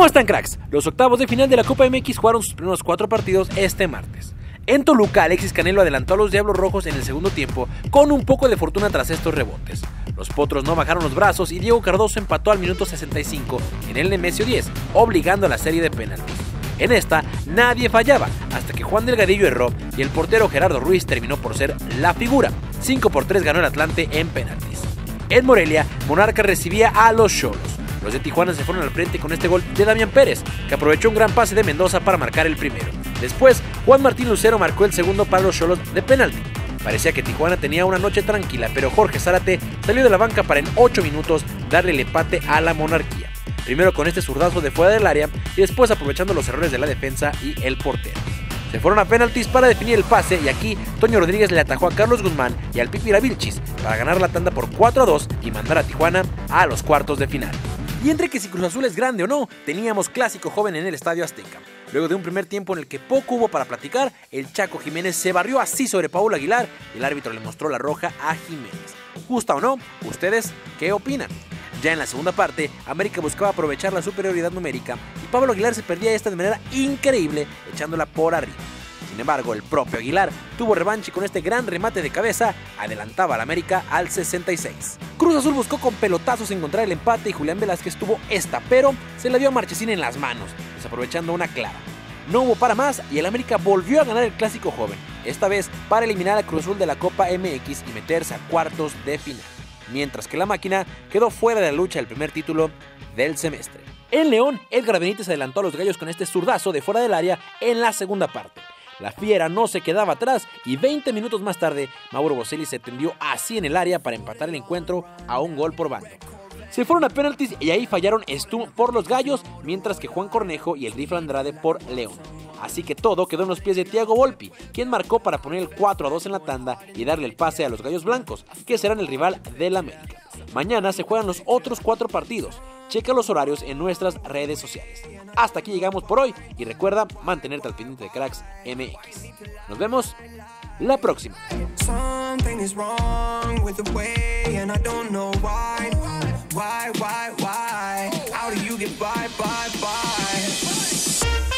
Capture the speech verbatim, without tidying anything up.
están, cracks? Los octavos de final de la Copa M X jugaron sus primeros cuatro partidos este martes. En Toluca, Alexis Canelo adelantó a los Diablos Rojos en el segundo tiempo con un poco de fortuna tras estos rebotes. Los Potros no bajaron los brazos y Diego Cardoso empató al minuto sesenta y cinco en el Nemesio diez, obligando a la serie de penaltis. En esta, nadie fallaba, hasta que Juan Delgadillo erró y el portero Gerardo Ruiz terminó por ser la figura. cinco por tres ganó el Atlante en penaltis. En Morelia, Monarca recibía a los Xolos. Los de Tijuana se fueron al frente con este gol de Damián Pérez, que aprovechó un gran pase de Mendoza para marcar el primero. Después, Juan Martín Lucero marcó el segundo para los Xolos de penalti. Parecía que Tijuana tenía una noche tranquila, pero Jorge Zárate salió de la banca para en ocho minutos darle el empate a la Monarquía. Primero con este zurdazo de fuera del área y después aprovechando los errores de la defensa y el portero. Se fueron a penaltis para definir el pase y aquí Toño Rodríguez le atajó a Carlos Guzmán y al Pipira Vilchis para ganar la tanda por cuatro a dos y mandar a Tijuana a los cuartos de final. Y entre que si Cruz Azul es grande o no, teníamos clásico joven en el Estadio Azteca. Luego de un primer tiempo en el que poco hubo para platicar, el Chaco Jiménez se barrió así sobre Paul Aguilar y el árbitro le mostró la roja a Jiménez. ¿Justa o no? ¿Ustedes qué opinan? Ya en la segunda parte, América buscaba aprovechar la superioridad numérica y Pablo Aguilar se perdía esta de manera increíble, echándola por arriba. Sin embargo, el propio Aguilar tuvo revancha y con este gran remate de cabeza adelantaba al América al sesenta y seis. Cruz Azul buscó con pelotazos encontrar el empate y Julián Velázquez tuvo esta, pero se la dio a Marchesín en las manos, desaprovechando una clara. No hubo para más y el América volvió a ganar el clásico joven, esta vez para eliminar a Cruz Azul de la Copa M X y meterse a cuartos de final, mientras que la máquina quedó fuera de la lucha del primer título del semestre. En León, Edgar Benítez adelantó a los gallos con este zurdazo de fuera del área en la segunda parte. La fiera no se quedaba atrás y veinte minutos más tarde, Mauro Boselli se tendió así en el área para empatar el encuentro a un gol por bando. Se fueron a penaltis y ahí fallaron Stu por los gallos, mientras que Juan Cornejo y el Rifle Andrade por León. Así que todo quedó en los pies de Thiago Volpi, quien marcó para poner el cuatro a dos en la tanda y darle el pase a los gallos blancos, que serán el rival del América. Mañana se juegan los otros cuatro partidos. Checa los horarios en nuestras redes sociales. Hasta aquí llegamos por hoy y recuerda mantenerte al pendiente de Cracks M X. Nos vemos la próxima. Something is wrong with the way and I don't know why. Why, why, why? How do you get by, by?